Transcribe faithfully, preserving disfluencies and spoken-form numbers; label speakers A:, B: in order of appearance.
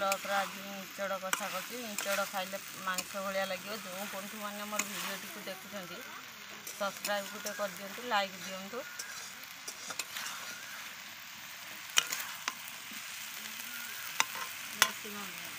A: Blogger आज इचड़ कषा कर इचड़ खाइले मांस भाया लगे जो बंधु मैंने मोर भिडियो देखुं सब्सक्राइब गोटे कर दिंतु लाइक दिंतु।
B: Maximum.